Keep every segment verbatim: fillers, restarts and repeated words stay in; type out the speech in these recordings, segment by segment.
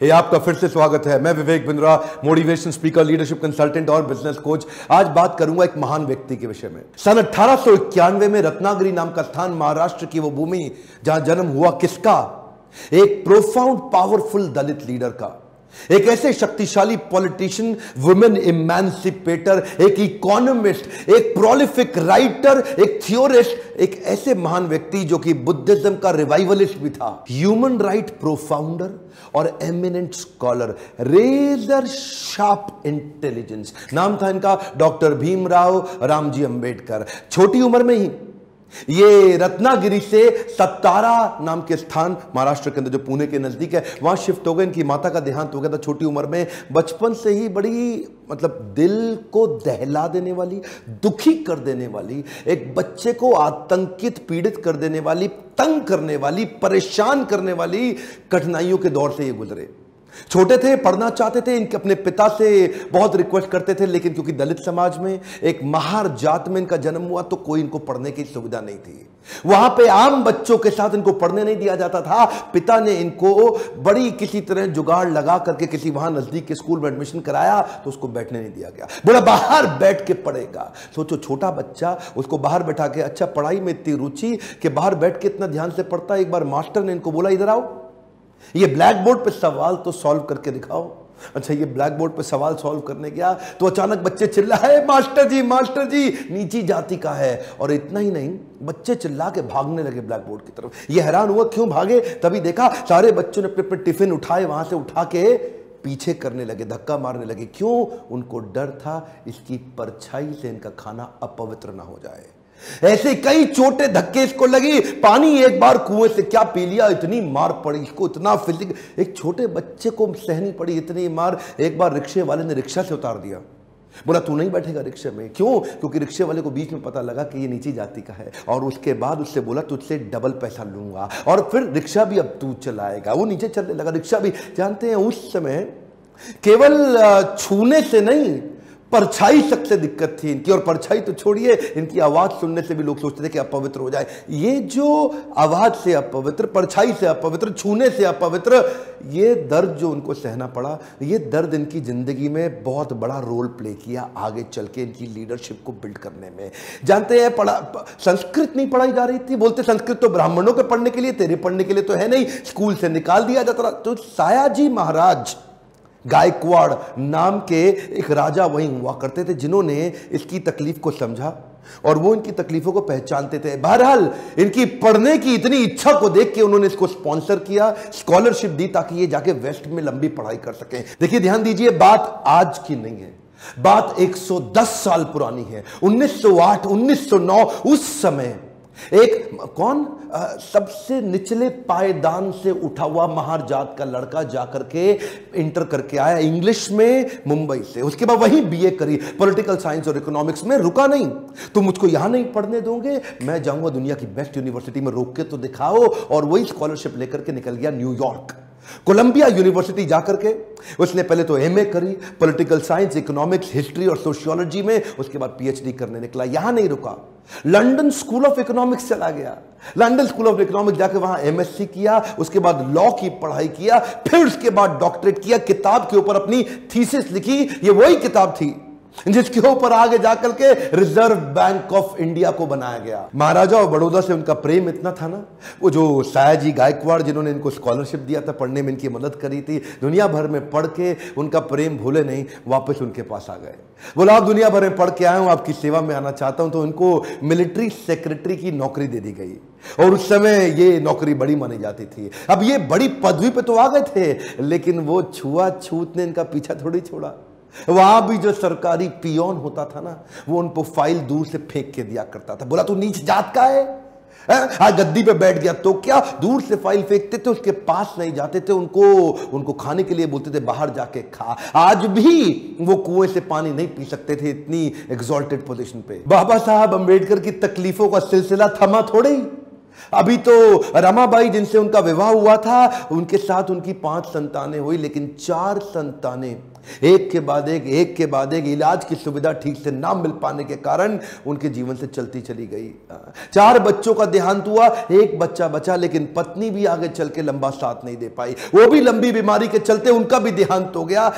ये आपका फिर से स्वागत है। मैं Vivek Bindra, motivation speaker, leadership consultant और बिजनेस कोच। आज बात करूंगा एक महान व्यक्ति के विषय में। सन अठारह सौ इक्यानवे में रत्नागिरी नाम का स्थान, महाराष्ट्र की वो भूमि जहां जन्म हुआ किसका? एक प्रोफाउंड पावरफुल दलित लीडर का, एक ऐसे शक्तिशाली पॉलिटिशियन, वुमेन इमेंसिपेटर, एक इकोनॉमिस्ट, एक प्रोलिफिक राइटर, एक थियोरिस्ट, एक ऐसे महान व्यक्ति जो कि बुद्धिज्म का रिवाइवलिस्ट भी था, ह्यूमन राइट प्रोफाउंडर और eminent scholar, razor sharp intelligence. नाम था इनका डॉक्टर भीमराव रामजी अंबेडकर। छोटी उम्र में ही ये रत्नागिरी से सतारा नाम के स्थान, महाराष्ट्र के अंदर जो पुणे के नजदीक है, वहां शिफ्ट हो गए। इनकी माता का देहांत हो गया था छोटी उम्र में। बचपन से ही बड़ी मतलब दिल को दहला देने वाली, दुखी कर देने वाली, एक बच्चे को आतंकित, पीड़ित कर देने वाली, तंग करने वाली, परेशान करने वाली कठिनाइयों के दौर से ये गुजरे। छोटे थे, पढ़ना चाहते थे, इनके अपने पिता से बहुत रिक्वेस्ट करते थे, लेकिन क्योंकि दलित समाज में, एक महार जात में इनका जन्म हुआ, तो कोई इनको पढ़ने की सुविधा नहीं थी। वहां पे आम बच्चों के साथ इनको पढ़ने नहीं दिया जाता था। पिता ने इनको बड़ी किसी तरह जुगाड़ लगा करके किसी वहां नजदीक के स्कूल में एडमिशन कराया, तो उसको बैठने नहीं दिया गया। बोला बाहर बैठ के पढ़ेगा। सोचो, छोटा बच्चा, उसको बाहर बैठा के, अच्छा पढ़ाई में इतनी रुचि कि बाहर बैठ के इतना ध्यान से पढ़ता। एक बार मास्टर ने इनको बोला, इधर आओ, ये ब्लैक बोर्ड पे सवाल तो सॉल्व करके दिखाओ। अच्छा, ये ब्लैक बोर्ड पे सवाल सॉल्व करने गया तो अचानक बच्चे चिल्लाए, मास्टर जी, मास्टर जी, नीची जाति का है। और इतना ही नहीं, बच्चे चिल्ला के भागने लगे ब्लैक बोर्ड की तरफ। ये हैरान हुआ क्यों भागे, तभी देखा सारे बच्चों ने अपने अपने टिफिन उठाए, वहां से उठा के पीछे करने लगे, धक्का मारने लगे। क्यों? उनको डर था इसकी परछाई से इनका खाना अपवित्र ना हो जाए। ऐसे कई छोटे धक्के इसको लगी। पानी एक बार कुएं से क्या पी लिया, इतनी मार पड़ी इसको, इतना फिजिक, एक छोटे बच्चे को सहनी पड़ी इतनी मार। एक बार रिक्शे वाले ने रिक्शा से उतार दिया, बोला तू नहीं बैठेगा रिक्शे में। क्यों? क्योंकि रिक्शे वाले को बीच में पता लगा कि ये नीची जाति का है। और उसके बाद उससे बोला तुझसे डबल पैसा लूंगा, और फिर रिक्शा भी अब तू चलाएगा। वो नीचे चलने लगा, रिक्शा भी। जानते हैं उस समय केवल छूने से नहीं, परछाई सबसे दिक्कत थी इनकी। और परछाई तो छोड़िए, इनकी आवाज सुनने से भी लोग सोचते थे कि अपवित्र हो जाए। ये जो आवाज से अपवित्र, परछाई से अपवित्र, छूने से अपवित्र, ये दर्द जो उनको सहना पड़ा, ये दर्द इनकी जिंदगी में बहुत बड़ा रोल प्ले किया आगे चल के इनकी लीडरशिप को बिल्ड करने में। जानते हैं, पढ़ा संस्कृत नहीं पढ़ाई जा रही थी। बोलते संस्कृत तो ब्राह्मणों के पढ़ने के लिए, तेरे पढ़ने के लिए तो है नहीं, स्कूल से निकाल दिया जाता। तो सायाजी महाराज गायकवाड़ नाम के एक राजा वहीं हुआ करते थे, जिन्होंने इसकी तकलीफ को समझा और वो इनकी तकलीफों को पहचानते थे। बहरहाल इनकी पढ़ने की इतनी इच्छा को देख के उन्होंने इसको स्पॉन्सर किया, स्कॉलरशिप दी, ताकि ये जाके वेस्ट में लंबी पढ़ाई कर सकें। देखिए, ध्यान दीजिए, बात आज की नहीं है, बात एक सौ दस साल पुरानी है। उन्नीस सौ आठ, उन्नीस सौ नौ, उस समय एक कौन आ, सबसे निचले पायदान से उठा हुआ महार जात का लड़का जाकर के इंटर करके आया इंग्लिश में मुंबई से। उसके बाद वहीं बीए करी, पॉलिटिकल साइंस और इकोनॉमिक्स में। रुका नहीं, तुम मुझको यहां नहीं पढ़ने दोगे, मैं जाऊंगा दुनिया की बेस्ट यूनिवर्सिटी में, रोक के तो दिखाओ। और वही स्कॉलरशिप लेकर के निकल गया न्यूयॉर्क, कोलंबिया यूनिवर्सिटी जाकर के उसने पहले तो एमए करी, पॉलिटिकल साइंस, इकोनॉमिक्स, हिस्ट्री और सोशियोलॉजी में। उसके बाद पीएचडी करने निकला। यहां नहीं रुका, लंदन स्कूल ऑफ इकोनॉमिक्स चला गया। लंदन स्कूल ऑफ इकोनॉमिक्स जाकर वहां एमएससी किया, उसके बाद लॉ की पढ़ाई किया, फिर उसके बाद डॉक्टरेट किया, किताब के ऊपर अपनी थीसिस लिखी। ये वही किताब थी जिसके ऊपर आगे जाकर के रिजर्व बैंक ऑफ इंडिया को बनाया गया। महाराजा और बड़ौदा से उनका प्रेम इतना था ना, वो जो सायाजी गायकवाड़ जिन्होंने इनको स्कॉलरशिप दिया था, पढ़ने में इनकी मदद करी थी, दुनिया भर में पढ़ के उनका प्रेम भूले नहीं, वापस उनके पास आ गए। बोला आप दुनिया भर में पढ़ के आए हूं, आपकी सेवा में आना चाहता हूं। तो उनको मिलिट्री सेक्रेटरी की नौकरी दे दी गई, और उस समय ये नौकरी बड़ी मानी जाती थी। अब ये बड़ी पदवी पे तो आ गए थे, लेकिन वो छुआछूत ने इनका पीछा थोड़ी छोड़ा। वहां भी जो सरकारी पियोन होता था ना, वो उनको फाइल दूर से फेंक के दिया करता था। बोला तू नीच जात का है, आज गद्दी पे बैठ गया तो क्या, दूर से फाइल फेंकते थे, उसके पास नहीं जाते थे। उनको उनको खाने के लिए बोलते थे बाहर जाके खा। आज भी वो कुएं से पानी नहीं पी सकते थे, इतनी एग्जॉल्टेड पोजीशन पे। बाबा साहब अंबेडकर की तकलीफों का सिलसिला थमा थोड़े ही। अभी तो रमाबाई जिनसे उनका विवाह हुआ था, उनके साथ उनकी पांच संतानें हुई, लेकिन चार संतानें एक के बाद एक एक के बाद एक इलाज की सुविधा ठीक से ना मिल पाने के कारण उनके जीवन से चलती चली गई। चार बच्चों का देहांत हुआ, एक बच्चा बचा, लेकिन पत्नी भी आगे चल के लंबा साथ नहीं दे पाई, वो भी लंबी बीमारी के चलते उनका भी देहांत हो गया।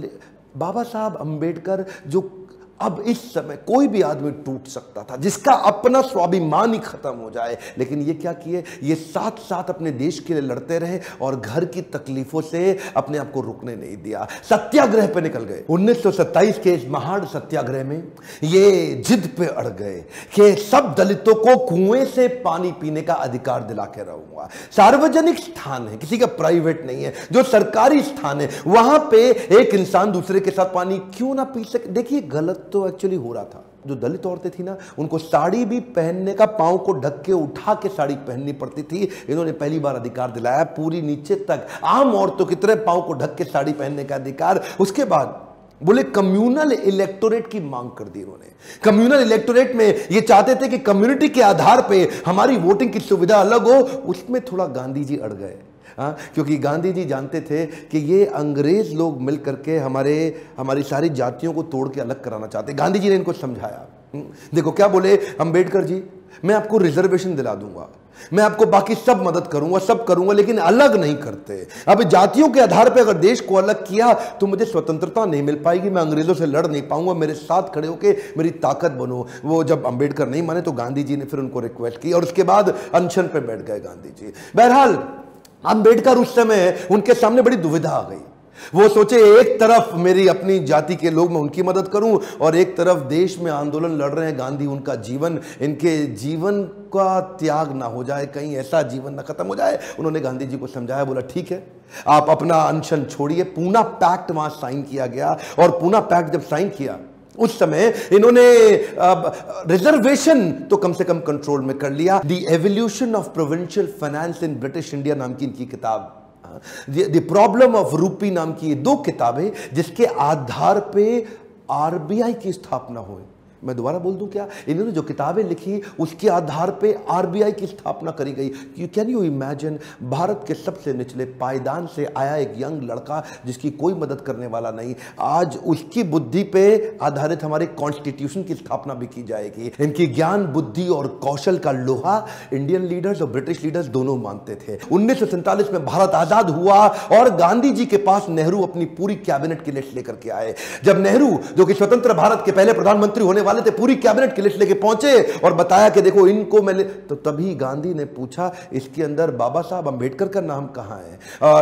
बाबा साहब अंबेडकर, जो अब इस समय कोई भी आदमी टूट सकता था, जिसका अपना स्वाभिमान ही खत्म हो जाए, लेकिन ये क्या किए, ये साथ साथ अपने देश के लिए लड़ते रहे और घर की तकलीफों से अपने आप को रुकने नहीं दिया। सत्याग्रह पे निकल गए। उन्नीस सौ सत्ताईस के इस महान सत्याग्रह में ये जिद पे अड़ गए कि सब दलितों को कुएं से पानी पीने का अधिकार दिला के रहूंगा। सार्वजनिक स्थान है, किसी का प्राइवेट नहीं है, जो सरकारी स्थान है, वहां पे एक इंसान दूसरे के साथ पानी क्यों ना पी सके। देखिए गलत तो एक्चुअली हो रहा था। जो दलित औरतें थी ना, उनको साड़ी भी पहनने का, पांव को ढक के उठा के साड़ी पहननी पड़ती थी। इन्होंने पहली बार अधिकार दिलाया, पूरी नीचे तक आम औरतों की तरह पांव को ढक के साड़ी पहनने का अधिकार। उसके बाद बोले कम्युनल इलेक्टोरेट की मांग कर दी इन्होंने। कम्युनल इलेक्टोरेट में ये चाहते थे कि कम्युनिटी के आधार पे हमारी वोटिंग की सुविधा अलग हो। उसमें थोड़ा गांधी जी अड़ गए। हाँ, क्योंकि गांधी जी जानते थे कि ये अंग्रेज लोग मिल करके हमारे हमारी सारी जातियों को तोड़ के अलग कराना चाहते। गांधी जी ने इनको समझाया। देखो क्या बोले अंबेडकर जी, मैं आपको रिजर्वेशन दिला दूंगा, मैं आपको बाकी सब मदद करूंगा, सब करूंगा, लेकिन अलग नहीं करते। अब जातियों के आधार पे अगर देश को अलग किया तो मुझे स्वतंत्रता नहीं मिल पाएगी, मैं अंग्रेजों से लड़ नहीं पाऊंगा, मेरे साथ खड़े होके मेरी ताकत बनो। वो जब अंबेडकर नहीं माने तो गांधी जी ने फिर उनको रिक्वेस्ट की और उसके बाद अनशन पे बैठ गए गांधी जी। बहरहाल अंबेडकर उस समय उनके सामने बड़ी दुविधा आ गई। वो सोचे एक तरफ मेरी अपनी जाति के लोग, मैं उनकी मदद करूं, और एक तरफ देश में आंदोलन लड़ रहे हैं गांधी, उनका जीवन, इनके जीवन का त्याग ना हो जाए, कहीं ऐसा जीवन ना खत्म हो जाए। उन्होंने गांधी जी को समझाया, बोला ठीक है आप अपना अनशन छोड़िए। पूना पैक्ट वहां साइन किया गया और पूना पैक्ट जब साइन किया उस समय इन्होंने रिजर्वेशन तो कम से कम कंट्रोल में कर लिया। The evolution of provincial finance in British India नाम की इनकी किताब, द प्रॉब्लम ऑफ रूपी नाम की ये दो किताबें, जिसके आधार पे आरबीआई की स्थापना हुई। मैं दोबारा बोल दूं क्या, इन्होंने जो किताबें लिखी उसके आधार पे आरबीआई की स्थापना करी गई। You can you imagine, Bharat के सबसे निचले पायदान से आया एक यंग लड़का जिसकी कोई मदद करने वाला नहीं, आज उसकी बुद्धि पे आधारित हमारे कॉन्स्टिट्यूशन की स्थापना भी की जाएगी। इनकी ज्ञान, बुद्धि और कौशल का लोहा इंडियन लीडर्स और ब्रिटिश लीडर्स दोनों मानते थे। उन्नीस सौ सैंतालीस में भारत आजाद हुआ और गांधी जी के पास नेहरू अपनी पूरी कैबिनेट की लिस्ट लेकर के आए। जब नेहरू, जो कि स्वतंत्र भारत के पहले प्रधानमंत्री होने थे, पूरी कैबिनेट की लिस्ट लेके पहुंचे और बताया कि देखो इनको मैं, तो तभी गांधी ने पूछा इसके अंदर बाबा साहब अंबेडकर का नाम कहां है,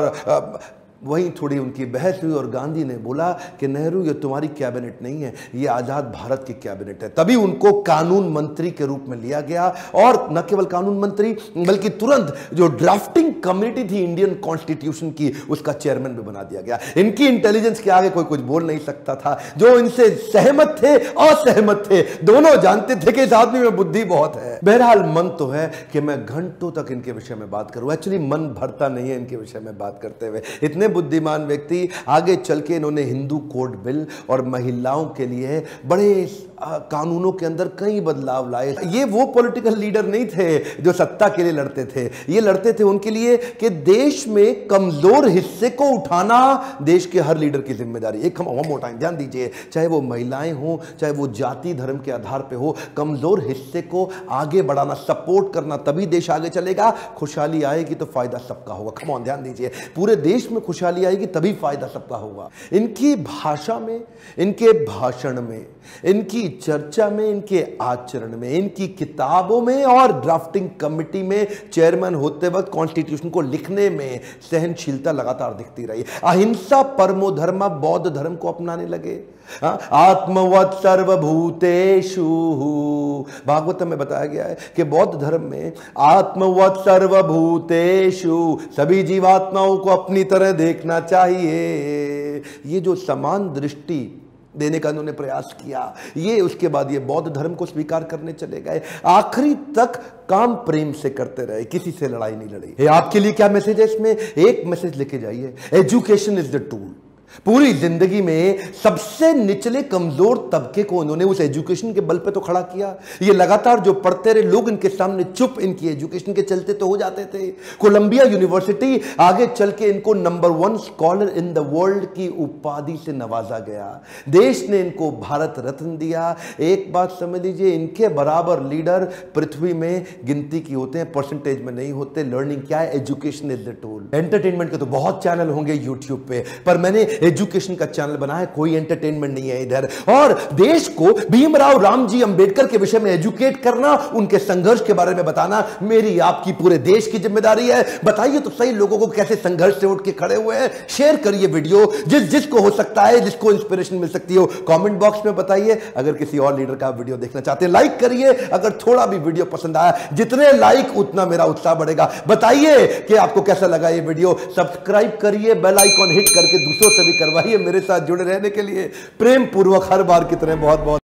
और वहीं थोड़ी उनकी बहस हुई और गांधी ने बोला कि नेहरू ये तुम्हारी कैबिनेट नहीं है, ये आजाद भारत की कैबिनेट है। तभी उनको कानून मंत्री के रूप में लिया गया और न केवल कानून मंत्री बल्कि तुरंत जो ड्राफ्टिंग कमेटी थी इंडियन कॉन्स्टिट्यूशन की, उसका चेयरमैन भी बना दिया गया। इनकी इंटेलिजेंस के आगे कोई कुछ बोल नहीं सकता था। जो इनसे सहमत थे, असहमत थे, दोनों जानते थे कि इस आदमी में बुद्धि बहुत है। बहरहाल मन तो है कि मैं घंटों तक इनके विषय में बात करूं, एक्चुअली मन भरता नहीं है इनके विषय में बात करते हुए। इतने बुद्धिमान व्यक्ति, आगे चल के इन्होंने हिंदू कोड बिल और महिलाओं के लिए बड़े कानूनों के अंदर कई बदलाव लाए। ये वो पॉलिटिकल लीडर नहीं थे जो सत्ता के लिए लड़ते थे, ये लड़ते थे उनके लिए कि देश में कमजोर हिस्से को उठाना देश के हर लीडर की जिम्मेदारी। एक हम मोटा ध्यान दीजिए, चाहे वो महिलाएं हो, चाहे वो जाति धर्म के आधार पे हो, कमजोर हिस्से को आगे बढ़ाना, सपोर्ट करना, तभी देश आगे चलेगा। खुशहाली आएगी तो फायदा सबका होगा। कम ऑन, ध्यान दीजिए, पूरे देश में खुशहाली आएगी तभी फायदा सबका होगा। इनकी भाषा में, इनके भाषण में, इनकी चर्चा में, इनके आचरण में, इनकी किताबों में और ड्राफ्टिंग कमेटी में चेयरमैन होते वक्त कॉन्स्टिट्यूशन को लिखने में सहनशीलता लगातार दिखती रही। अहिंसा परमो धर्म, बौद्ध धर्म को अपनाने लगे। आत्मवत् सर्वभूतेषु, भागवत में बताया गया है कि बौद्ध धर्म में आत्मवत् सर्वभूतेषु, सभी जीवात्माओं को अपनी तरह देखना चाहिए। ये जो समान दृष्टि देने का उन्होंने प्रयास किया, ये उसके बाद ये बौद्ध धर्म को स्वीकार करने चले गए। आखिरी तक काम प्रेम से करते रहे, किसी से लड़ाई नहीं लड़ी। आपके लिए क्या मैसेज है इसमें? एक मैसेज लेके जाइए, एजुकेशन इज द टूल। पूरी जिंदगी में सबसे निचले कमजोर तबके को उन्होंने उस एजुकेशन के बल पे तो खड़ा किया। ये लगातार जो पढ़ते रहे लोग इनके सामने चुप, इनकी एजुकेशन के चलते तो हो जाते थे। कोलंबिया यूनिवर्सिटी आगे चल के इनको number one scholar in the world की उपाधि से नवाजा गया। देश ने इनको भारत रत्न दिया। एक बात समझ लीजिए, इनके बराबर लीडर पृथ्वी में गिनती की होते हैं, परसेंटेज में नहीं होते। लर्निंग क्या है? Education is the tool. Entertainment के तो बहुत चैनल होंगे यूट्यूब पे, पर मैंने एजुकेशन का चैनल बना है, कोई एंटरटेनमेंट नहीं है इधर। और देश को भीमराव रामजी अंबेडकर के विषय में एजुकेट करना, उनके संघर्ष के बारे में बताना मेरी आपकी पूरे देश की जिम्मेदारी है। बताइए तो सही लोगों को कैसे संघर्ष से उठ के खड़े हुए हैं। शेयर करिए वीडियो, जिस जिसको हो सकता है, जिसको इंस्पिरेशन मिल सकती हो, कमेंट बॉक्स में बताइए। अगर किसी और लीडर का वीडियो देखना चाहते हैं लाइक करिए। अगर थोड़ा भी वीडियो पसंद आया, जितने लाइक उतना मेरा उत्साह बढ़ेगा। बताइए कि आपको कैसा लगा ये वीडियो। सब्सक्राइब करिए, बेल आइकॉन हिट करके दूसरों से भी करवाइए। मेरे साथ जुड़े रहने के लिए प्रेम पूर्वक हर बार की तरह बहुत बहुत